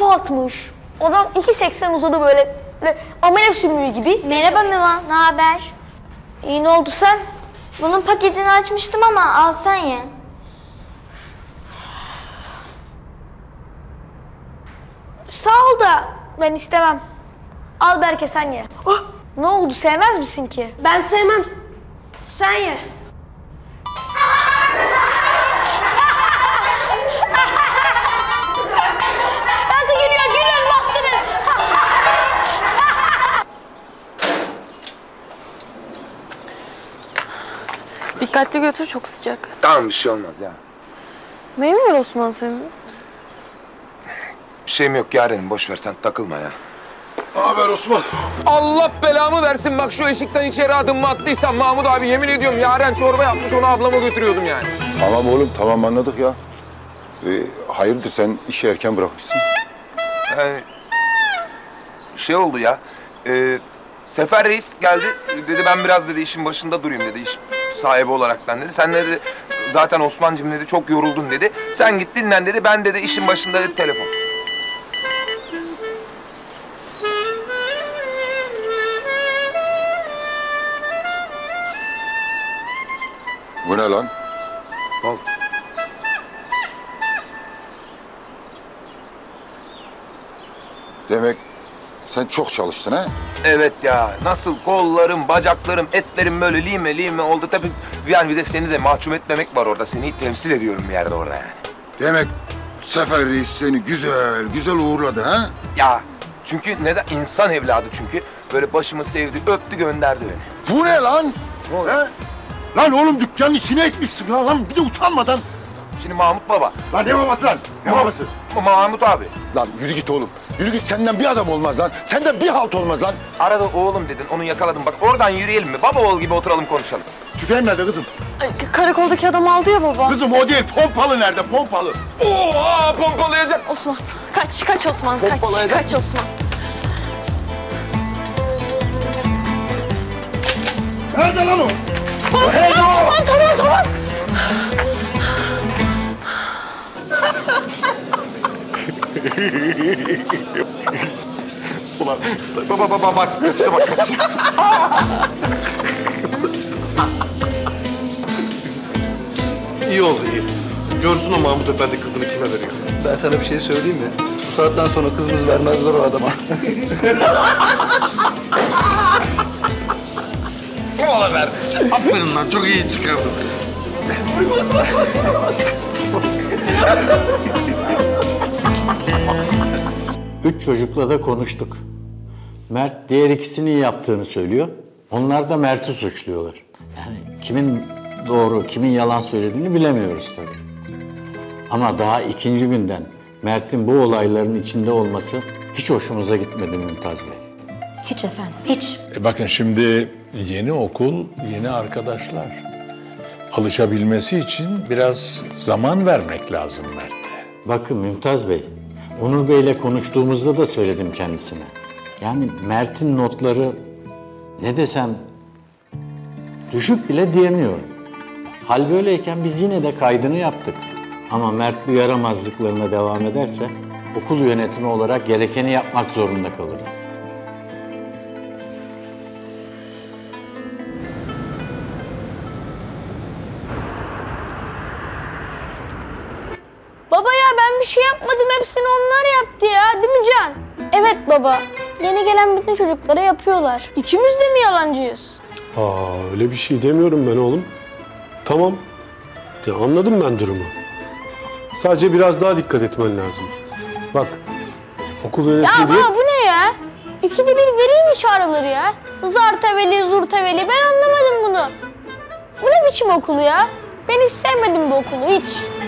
atmış. Adam 2.80 uzadı böyle amele sümüğü gibi. Merhaba Meva, ne haber? İyi, ne oldu sen? Bunun paketini açmıştım ama al sen ye. Sağ ol da ben istemem. Al Berke, sen ye. Oh! Ne oldu, sevmez misin ki? Ben sevmem. Sen ye. Nasıl geliyor, gülün bastırın. Dikkatli götür, çok sıcak. Tamam, bir şey olmaz ya. Neyin var Osman senin? Bir şeyim yok Yarenim, boş ver sen takılma ya. Ne haber Osman? Allah belamı versin, bak şu eşikten içeri adımımı attıysam Mahmut abi yemin ediyorum Yaren çorba yapmış, onu ablama götürüyordum yani. Tamam oğlum, tamam anladık ya. Hayırdır sen işi erken bırakmışsın? Şey oldu ya, Sefer Reis geldi, dedi ben biraz dedi işin başında durayım dedi, iş sahibi olaraktan dedi. Sen dedi, zaten Osman'cığım dedi, çok yoruldun dedi. Sen git dinlen dedi, ben dedi işin başında dedi, telefon. Bu ne lan? Ne oldu? Demek sen çok çalıştın ha? Evet ya, nasıl kollarım, bacaklarım, etlerim böyle lime lime oldu. Tabii yani bir de seni de mahcup etmemek var orada. Seni temsil ediyorum bir yerde orada yani. Demek Sefer Reis seni güzel güzel uğurladı ha? Ya çünkü neden? İnsan evladı çünkü. Böyle başımı sevdi, öptü, gönderdi beni. Bu ne lan? Ne oldu? He? Lan oğlum dükkanın içine etmişsin lan bir de utanmadan. Şimdi Mahmut baba. Lan ne babası lan? Ne babası? Mahmut abi. Lan yürü git oğlum. Yürü git, senden bir adam olmaz lan. Senden bir halt olmaz lan. Arada oğlum dedin, onu yakaladım. Bak oradan yürüyelim mi? Baba oğul gibi oturalım konuşalım. Tüfeğin nerede kızım? Karakoldaki adam aldı ya baba. Kızım o değil, pompalı nerede, pompalı? Oha, pompalayacak. Osman, kaç Osman, kaç Osman. Nerede lan o? Tamam. Ulan baba bak, kaçışa bak, kaçışa. İyi oldu, iyi. Görsün o Mahmut Efendi kızını kime veriyor. Ben sana bir şey söyleyeyim mi? Bu saatten sonra kızımız vermezler o adama. Ola ver. Aferin lan, çok iyi çıkardın. Üç çocukla da konuştuk. Mert diğer ikisinin yaptığını söylüyor. Onlar da Mert'i suçluyorlar. Yani kimin doğru, kimin yalan söylediğini bilemiyoruz tabii. Ama daha ikinci günden Mert'in bu olayların içinde olması hiç hoşumuza gitmedi Mümtaz Bey. Hiç efendim, hiç. Bakın şimdi yeni okul, yeni arkadaşlar. Alışabilmesi için biraz zaman vermek lazım Mert'e. Bakın Mümtaz Bey, Onur Bey'le konuştuğumuzda da söyledim kendisine. Yani Mert'in notları ne desem düşük bile diyemiyorum. Hal böyleyken biz yine de kaydını yaptık. Ama Mert bu yaramazlıklarına devam ederse okul yönetimi olarak gerekeni yapmak zorunda kalırız. Baba ya, ben bir şey yapmadım, hepsini onlar yaptı ya, değil mi Can? Evet baba, yeni gelen bütün çocuklara yapıyorlar. İkimiz de mi yalancıyız? Öyle bir şey demiyorum ben oğlum. Tamam. Ya, anladım ben durumu. Sadece biraz daha dikkat etmen lazım. Bak, okul yönetimi Ya baba, bu ne ya? İkide bir vereyim mi çağrıları ya? Zarteveli, zurteveli, ben anlamadım bunu. Bu ne biçim okul ya? Ben hiç sevmedim bu okulu, hiç.